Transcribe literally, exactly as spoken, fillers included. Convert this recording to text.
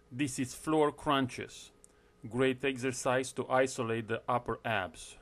This is floor crunches. Great exercise to isolate the upper abs.